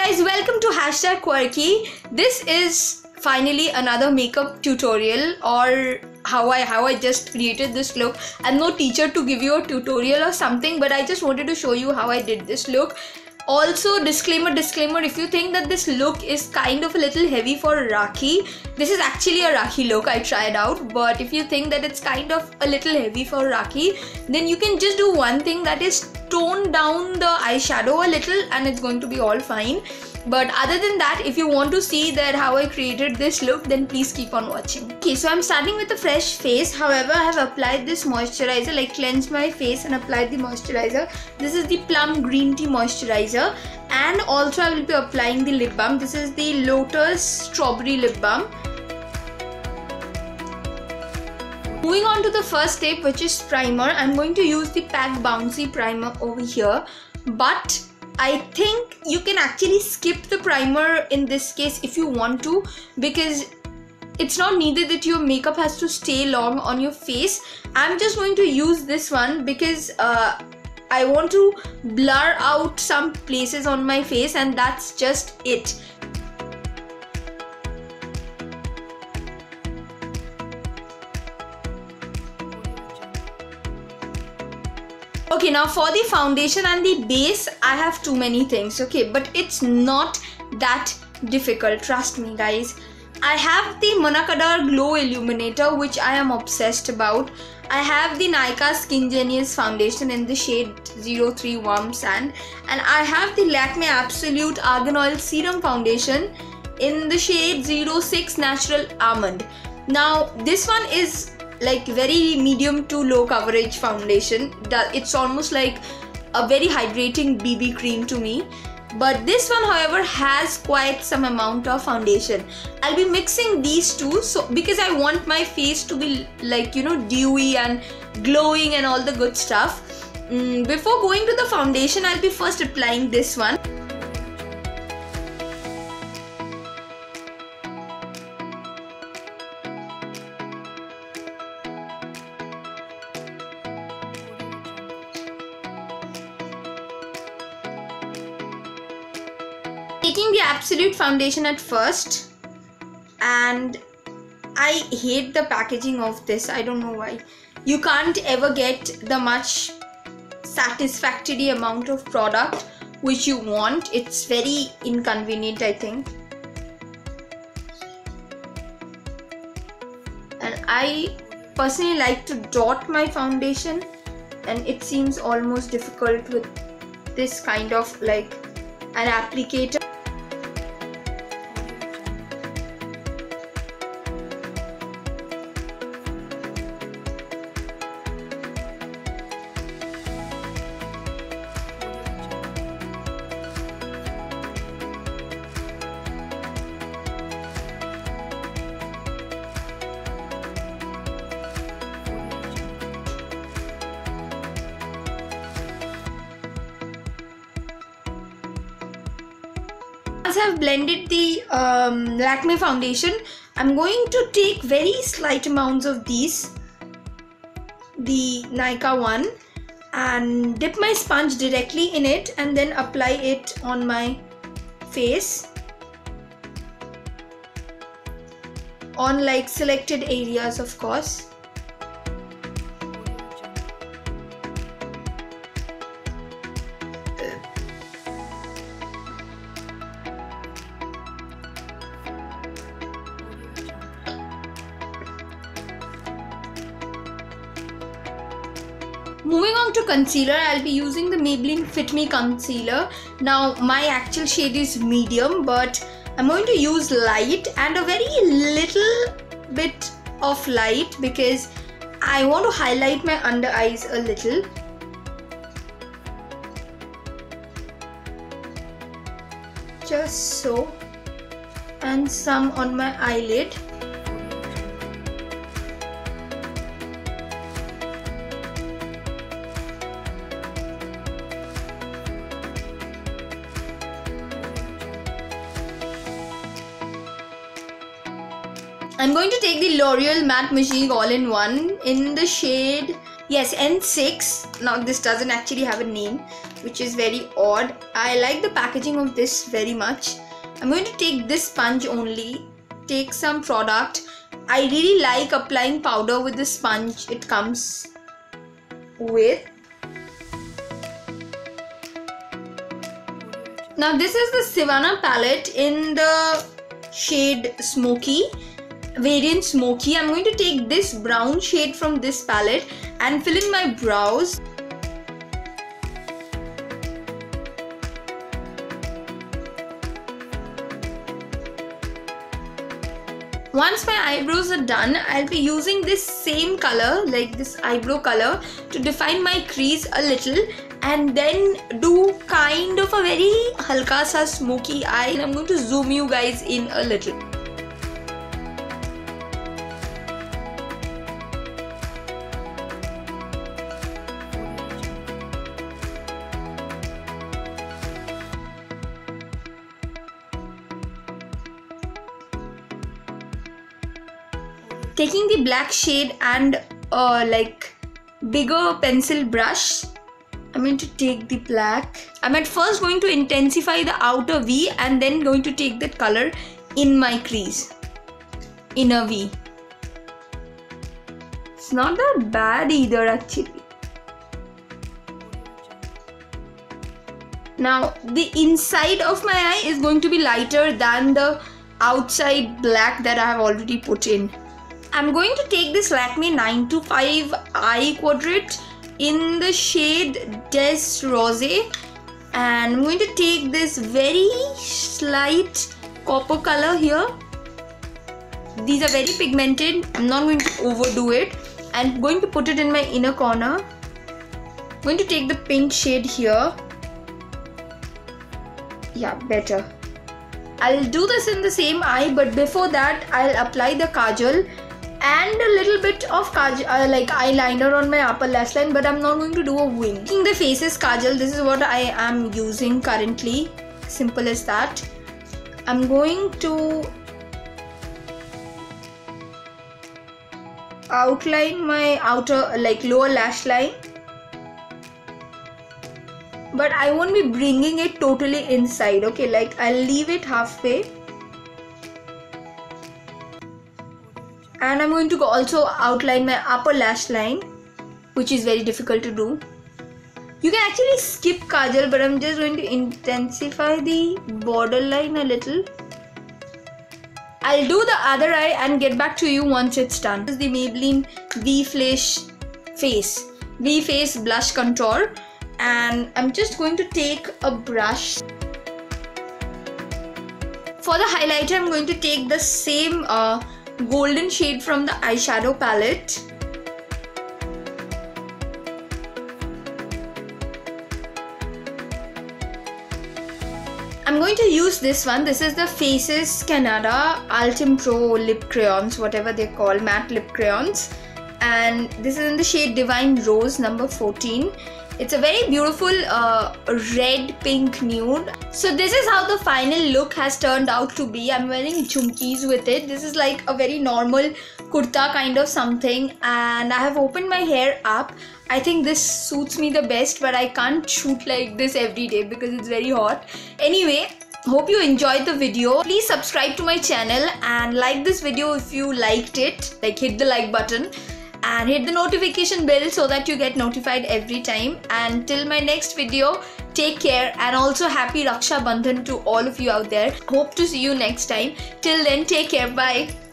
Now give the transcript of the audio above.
guys, welcome to Hashtag Quirky. This is finally another makeup tutorial, or how I just created this look. I'm no teacher to give you a tutorial or something, but I just wanted to show you how I did this look. Also, disclaimer, if you think that this look is kind of a little heavy for Rakhi, this is actually a Rakhi look I tried out. But if you think that it's kind of a little heavy for Rakhi, then you can just do one thing, that is tone down the eyeshadow a little and it's going to be all fine. But other than that, if you want to see that how I created this look, then please keep on watching. Okay, so I'm starting with a fresh face. However, I have applied this moisturizer, like cleansed my face and applied the moisturizer. This is the Plum Green Tea Moisturizer. And also I will be applying the lip balm. This is the Lotus Strawberry Lip Balm. Moving on to the first step, which is primer. I'm going to use the PAC Bouncy Primer over here. But I think you can actually skip the primer in this case if you want to, because it's not needed that your makeup has to stay long on your face. I'm just going to use this one because I want to blur out some places on my face, and that's just it. Okay, now for the foundation and the base, I have too many things, okay, but it's not that difficult, trust me guys. I have the Monacadar Glow Illuminator, which I am obsessed about. I have the Nykaa Skin Genius Foundation in the shade 03 Warm Sand, and I have the Lakme Absolute Argan Oil Serum Foundation in the shade 06 Natural Almond. Now this one is like very medium to low coverage foundation. It's almost like a very hydrating BB cream to me. But this one, however, has quite some amount of foundation. I'll be mixing these two, so because I want my face to be like, you know, dewy and glowing and all the good stuff. Before going to the foundation, I'll be first applying this one. Taking the Absolute foundation at first, and I hate the packaging of this. I don't know why. You can't ever get the much satisfactory amount of product which you want. It's very inconvenient, I think. And I personally like to dot my foundation, and it seems almost difficult with this kind of like an applicator. Once I've blended the Lakme foundation, I'm going to take very slight amounts of these, the Nykaa one, and dip my sponge directly in it and then apply it on my face on like selected areas, of course. Moving on to concealer, I'll be using the Maybelline Fit Me Concealer. Now my actual shade is medium, but I'm going to use light and a very little bit of light because I want to highlight my under eyes a little. Just so. And some on my eyelid. I'm going to take the L'Oreal Matte Magique All-in-One in the shade, yes, N6. Now this doesn't actually have a name. which is very odd. I like the packaging of this very much. I'm going to take this sponge only, take some product. I really like applying powder with the sponge it comes with. Now this is the Sivana palette in the shade Smoky, variant Smoky. I'm going to take this brown shade from this palette and fill in my brows. Once my eyebrows are done, I'll be using this same color, like this eyebrow color, to define my crease a little and then do kind of a very halka sa smoky eye. And I'm going to zoom you guys in a little. Taking the black shade and like bigger pencil brush, I'm going to take the black. I'm at first going to intensify the outer V and then going to take that color in my crease, inner V. It's not that bad either actually. Now the inside of my eye is going to be lighter than the outside black that I have already put in. I'm going to take this Lakme 925 Eye Quadrat in the shade Des Rose, and I'm going to take this very slight copper color here. These are very pigmented. I'm not going to overdo it. I'm going to put it in my inner corner. I'm going to take the pink shade here. Yeah, better. I'll do this in the same eye, but before that I'll apply the kajal and a little bit of kajal, like eyeliner on my upper lash line, but I'm not going to do a wing. Taking the faces kajal, this is what I am using currently. Simple as that. I'm going to outline my outer, like lower lash line, but I won't be bringing it totally inside. Okay, like I'll leave it halfway. And I'm going to also outline my upper lash line, which is very difficult to do. You can actually skip kajal, but I'm just going to intensify the borderline a little. I'll do the other eye and get back to you once it's done. This is the Maybelline V Face Blush Contour, and I'm just going to take a brush. For the highlighter, I'm going to take the same golden shade from the eyeshadow palette. I'm going to use this one. This is the Faces Canada Ultim Pro lip crayons, whatever they call, matte lip crayons, and this is in the shade Divine Rose number 14. It's a very beautiful red pink nude. So this is how the final look has turned out to be. I'm wearing jhumkis with it. This is like a very normal kurta kind of something, and I have opened my hair up. I think this suits me the best, but I can't shoot like this every day because it's very hot. Anyway, hope you enjoyed the video. Please subscribe to my channel and like this video if you liked it. Like, hit the like button and hit the notification bell so that you get notified every time. And till my next video, take care, and also happy Raksha Bandhan to all of you out there. Hope to see you next time. Till then, take care. Bye.